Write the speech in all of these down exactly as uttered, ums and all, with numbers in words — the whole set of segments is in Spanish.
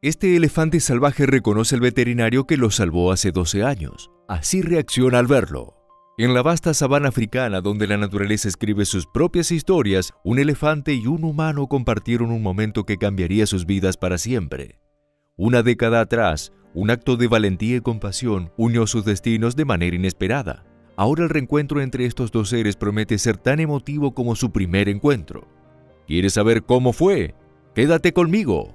Este elefante salvaje reconoce al veterinario que lo salvó hace doce años. Así reacciona al verlo. En la vasta sabana africana, donde la naturaleza escribe sus propias historias, un elefante y un humano compartieron un momento que cambiaría sus vidas para siempre. Una década atrás, un acto de valentía y compasión unió sus destinos de manera inesperada. Ahora el reencuentro entre estos dos seres promete ser tan emotivo como su primer encuentro. ¿Quieres saber cómo fue? ¡Quédate conmigo!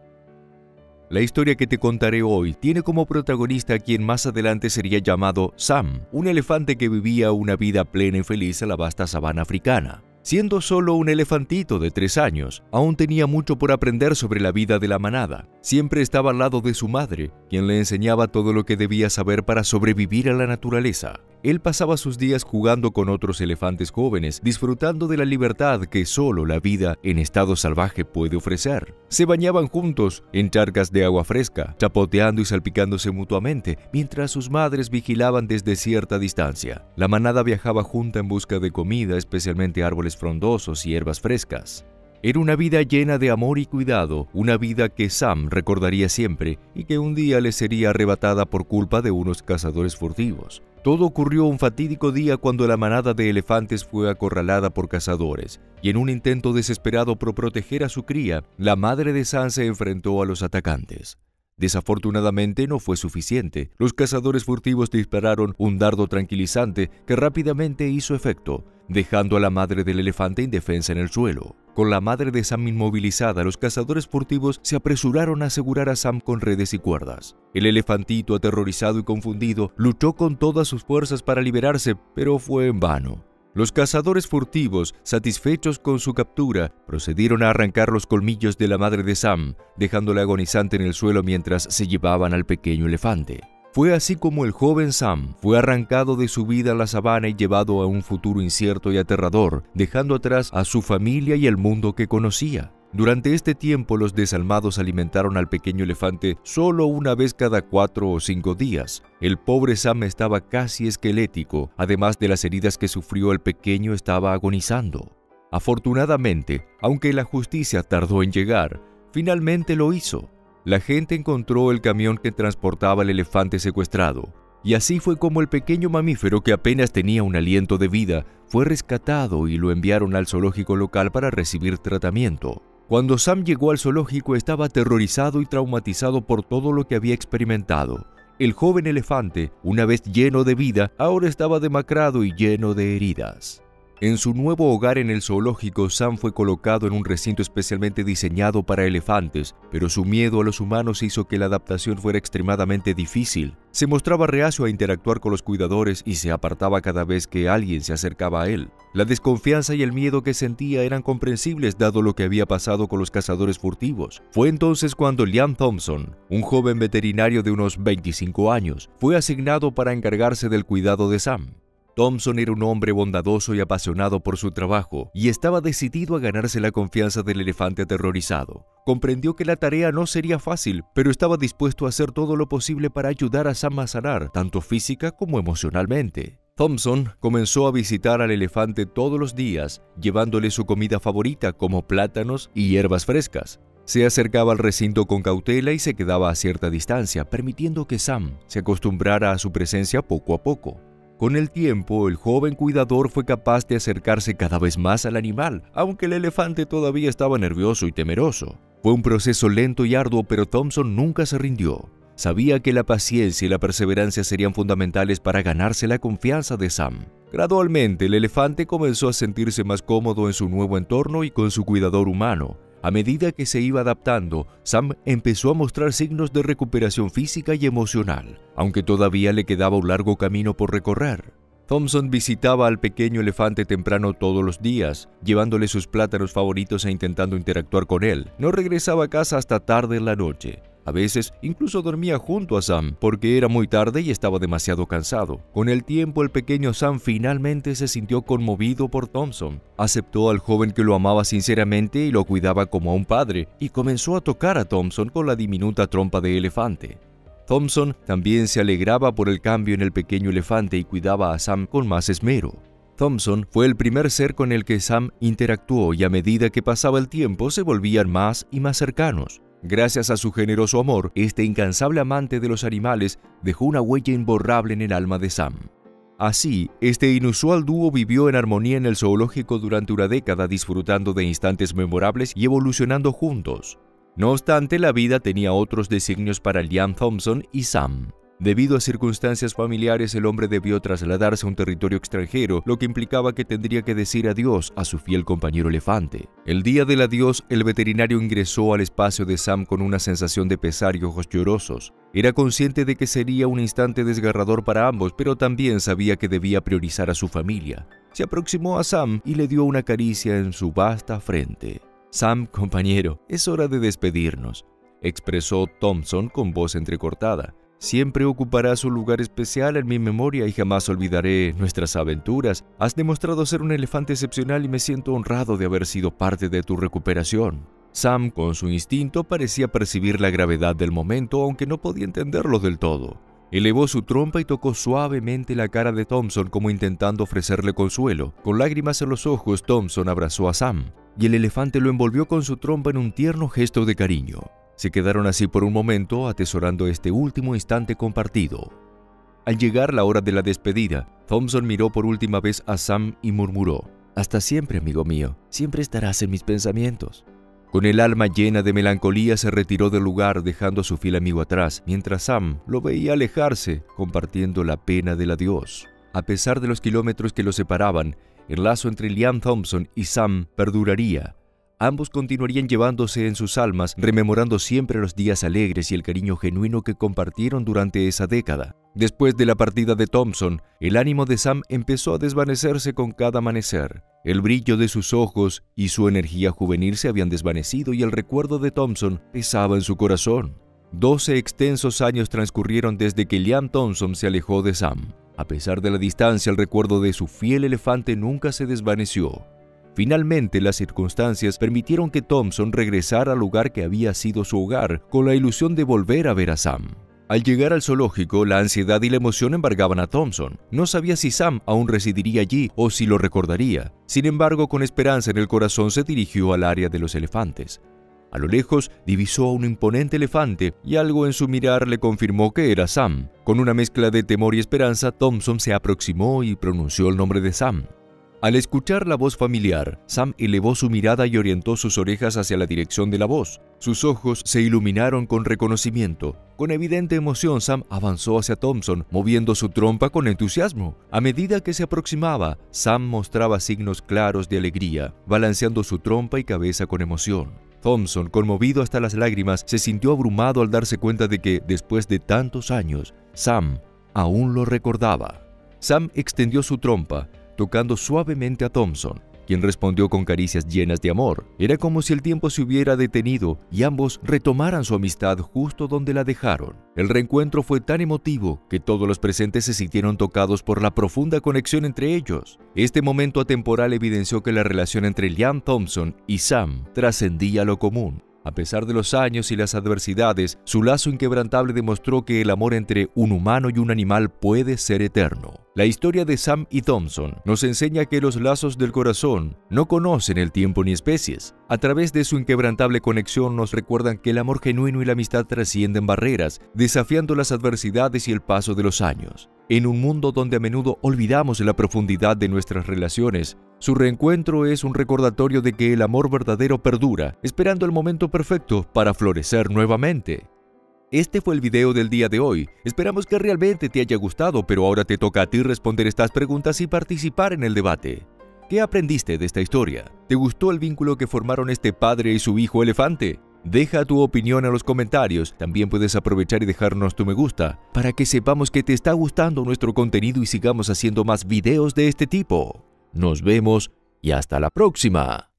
La historia que te contaré hoy tiene como protagonista a quien más adelante sería llamado Sam, un elefante que vivía una vida plena y feliz en la vasta sabana africana. Siendo solo un elefantito de tres años, aún tenía mucho por aprender sobre la vida de la manada. Siempre estaba al lado de su madre, quien le enseñaba todo lo que debía saber para sobrevivir a la naturaleza. Él pasaba sus días jugando con otros elefantes jóvenes, disfrutando de la libertad que solo la vida en estado salvaje puede ofrecer. Se bañaban juntos en charcas de agua fresca, chapoteando y salpicándose mutuamente, mientras sus madres vigilaban desde cierta distancia. La manada viajaba junta en busca de comida, especialmente árboles frondosos y hierbas frescas. Era una vida llena de amor y cuidado, una vida que Sam recordaría siempre y que un día le sería arrebatada por culpa de unos cazadores furtivos. Todo ocurrió un fatídico día cuando la manada de elefantes fue acorralada por cazadores, y en un intento desesperado por proteger a su cría, la madre de Sam se enfrentó a los atacantes. Desafortunadamente no fue suficiente. Los cazadores furtivos dispararon un dardo tranquilizante que rápidamente hizo efecto, dejando a la madre del elefante indefensa en el suelo. Con la madre de Sam inmovilizada, los cazadores furtivos se apresuraron a asegurar a Sam con redes y cuerdas. El elefantito, aterrorizado y confundido, luchó con todas sus fuerzas para liberarse, pero fue en vano. Los cazadores furtivos, satisfechos con su captura, procedieron a arrancar los colmillos de la madre de Sam, dejándola agonizante en el suelo mientras se llevaban al pequeño elefante. Fue así como el joven Sam fue arrancado de su vida en la sabana y llevado a un futuro incierto y aterrador, dejando atrás a su familia y el mundo que conocía. Durante este tiempo, los desalmados alimentaron al pequeño elefante solo una vez cada cuatro o cinco días. El pobre Sam estaba casi esquelético, además de las heridas que sufrió, el pequeño estaba agonizando. Afortunadamente, aunque la justicia tardó en llegar, finalmente lo hizo. La gente encontró el camión que transportaba al elefante secuestrado, y así fue como el pequeño mamífero, que apenas tenía un aliento de vida, fue rescatado y lo enviaron al zoológico local para recibir tratamiento. Cuando Sam llegó al zoológico estaba aterrorizado y traumatizado por todo lo que había experimentado. El joven elefante, una vez lleno de vida, ahora estaba demacrado y lleno de heridas. En su nuevo hogar en el zoológico, Sam fue colocado en un recinto especialmente diseñado para elefantes, pero su miedo a los humanos hizo que la adaptación fuera extremadamente difícil. Se mostraba reacio a interactuar con los cuidadores y se apartaba cada vez que alguien se acercaba a él. La desconfianza y el miedo que sentía eran comprensibles dado lo que había pasado con los cazadores furtivos. Fue entonces cuando Liam Thompson, un joven veterinario de unos veinticinco años, fue asignado para encargarse del cuidado de Sam. Thompson era un hombre bondadoso y apasionado por su trabajo, y estaba decidido a ganarse la confianza del elefante aterrorizado. Comprendió que la tarea no sería fácil, pero estaba dispuesto a hacer todo lo posible para ayudar a Sam a sanar, tanto física como emocionalmente. Thompson comenzó a visitar al elefante todos los días, llevándole su comida favorita como plátanos y hierbas frescas. Se acercaba al recinto con cautela y se quedaba a cierta distancia, permitiendo que Sam se acostumbrara a su presencia poco a poco. Con el tiempo, el joven cuidador fue capaz de acercarse cada vez más al animal, aunque el elefante todavía estaba nervioso y temeroso. Fue un proceso lento y arduo, pero Thompson nunca se rindió. Sabía que la paciencia y la perseverancia serían fundamentales para ganarse la confianza de Sam. Gradualmente, el elefante comenzó a sentirse más cómodo en su nuevo entorno y con su cuidador humano. A medida que se iba adaptando, Sam empezó a mostrar signos de recuperación física y emocional, aunque todavía le quedaba un largo camino por recorrer. Thompson visitaba al pequeño elefante temprano todos los días, llevándole sus plátanos favoritos e intentando interactuar con él. No regresaba a casa hasta tarde en la noche. A veces incluso dormía junto a Sam porque era muy tarde y estaba demasiado cansado. Con el tiempo, el pequeño Sam finalmente se sintió conmovido por Thompson. Aceptó al joven que lo amaba sinceramente y lo cuidaba como a un padre, y comenzó a tocar a Thompson con la diminuta trompa de elefante. Thompson también se alegraba por el cambio en el pequeño elefante y cuidaba a Sam con más esmero. Thompson fue el primer ser con el que Sam interactuó, y a medida que pasaba el tiempo se volvían más y más cercanos. Gracias a su generoso amor, este incansable amante de los animales dejó una huella imborrable en el alma de Sam. Así, este inusual dúo vivió en armonía en el zoológico durante una década, disfrutando de instantes memorables y evolucionando juntos. No obstante, la vida tenía otros designios para Liam Thompson y Sam. Debido a circunstancias familiares, el hombre debió trasladarse a un territorio extranjero, lo que implicaba que tendría que decir adiós a su fiel compañero elefante. El día del adiós, el veterinario ingresó al espacio de Sam con una sensación de pesar y ojos llorosos. Era consciente de que sería un instante desgarrador para ambos, pero también sabía que debía priorizar a su familia. Se aproximó a Sam y le dio una caricia en su vasta frente. «Sam, compañero, es hora de despedirnos», expresó Thompson con voz entrecortada. «Siempre ocuparás un lugar especial en mi memoria y jamás olvidaré nuestras aventuras. Has demostrado ser un elefante excepcional y me siento honrado de haber sido parte de tu recuperación». Sam, con su instinto, parecía percibir la gravedad del momento, aunque no podía entenderlo del todo. Elevó su trompa y tocó suavemente la cara de Thompson como intentando ofrecerle consuelo. Con lágrimas en los ojos, Thompson abrazó a Sam, y el elefante lo envolvió con su trompa en un tierno gesto de cariño. Se quedaron así por un momento, atesorando este último instante compartido. Al llegar la hora de la despedida, Thompson miró por última vez a Sam y murmuró: «Hasta siempre, amigo mío, siempre estarás en mis pensamientos». Con el alma llena de melancolía se retiró del lugar, dejando a su fiel amigo atrás, mientras Sam lo veía alejarse, compartiendo la pena del adiós. A pesar de los kilómetros que los separaban, el lazo entre Liam Thompson y Sam perduraría. Ambos continuarían llevándose en sus almas, rememorando siempre los días alegres y el cariño genuino que compartieron durante esa década. Después de la partida de Thompson, el ánimo de Sam empezó a desvanecerse con cada amanecer. El brillo de sus ojos y su energía juvenil se habían desvanecido y el recuerdo de Thompson pesaba en su corazón. Doce extensos años transcurrieron desde que Liam Thompson se alejó de Sam. A pesar de la distancia, el recuerdo de su fiel elefante nunca se desvaneció. Finalmente, las circunstancias permitieron que Thompson regresara al lugar que había sido su hogar, con la ilusión de volver a ver a Sam. Al llegar al zoológico, la ansiedad y la emoción embargaban a Thompson. No sabía si Sam aún residiría allí o si lo recordaría. Sin embargo, con esperanza en el corazón se dirigió al área de los elefantes. A lo lejos, divisó a un imponente elefante y algo en su mirar le confirmó que era Sam. Con una mezcla de temor y esperanza, Thompson se aproximó y pronunció el nombre de Sam. Al escuchar la voz familiar, Sam elevó su mirada y orientó sus orejas hacia la dirección de la voz. Sus ojos se iluminaron con reconocimiento. Con evidente emoción, Sam avanzó hacia Thompson, moviendo su trompa con entusiasmo. A medida que se aproximaba, Sam mostraba signos claros de alegría, balanceando su trompa y cabeza con emoción. Thompson, conmovido hasta las lágrimas, se sintió abrumado al darse cuenta de que, después de tantos años, Sam aún lo recordaba. Sam extendió su trompa, tocando suavemente a Thompson, quien respondió con caricias llenas de amor. Era como si el tiempo se hubiera detenido y ambos retomaran su amistad justo donde la dejaron. El reencuentro fue tan emotivo que todos los presentes se sintieron tocados por la profunda conexión entre ellos. Este momento atemporal evidenció que la relación entre Liam Thompson y Sam trascendía lo común. A pesar de los años y las adversidades, su lazo inquebrantable demostró que el amor entre un humano y un animal puede ser eterno. La historia de Sam y Thompson nos enseña que los lazos del corazón no conocen el tiempo ni especies. A través de su inquebrantable conexión nos recuerdan que el amor genuino y la amistad trascienden barreras, desafiando las adversidades y el paso de los años. En un mundo donde a menudo olvidamos la profundidad de nuestras relaciones, su reencuentro es un recordatorio de que el amor verdadero perdura, esperando el momento perfecto para florecer nuevamente. Este fue el video del día de hoy. Esperamos que realmente te haya gustado, pero ahora te toca a ti responder estas preguntas y participar en el debate. ¿Qué aprendiste de esta historia? ¿Te gustó el vínculo que formaron este padre y su hijo elefante? Deja tu opinión en los comentarios. También puedes aprovechar y dejarnos tu me gusta para que sepamos que te está gustando nuestro contenido y sigamos haciendo más videos de este tipo. Nos vemos y hasta la próxima.